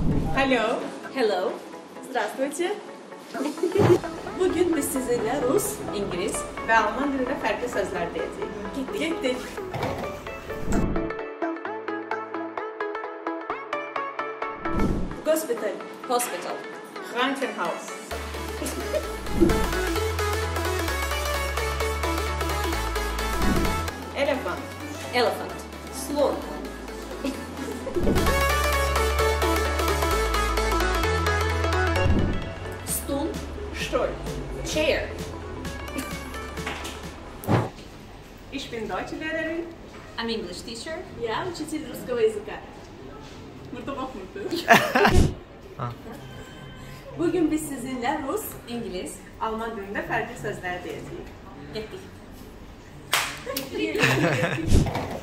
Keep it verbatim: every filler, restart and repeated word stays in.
Hello. Hello. Здравствуйте. Bugün biz sizinle Rus, İngiliz Ve Alman dilinde farklı sözler diyeceğiz. gittik. Gittik. Hospital. Hospital. Krankenhaus. Elephant. Elephant. Sloth. Stool. Stuhl. Chair. Ich bin Deutschlehrerin. I'm English teacher. Я учитель русского языка. Mutlu mutlu. Bugün biz sizinle Rus, İngiliz Alman dilinde farklı sözler diyeceğiz. gittik.